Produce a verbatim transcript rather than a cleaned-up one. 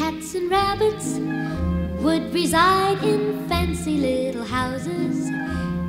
cats and rabbits would reside in fancy little houses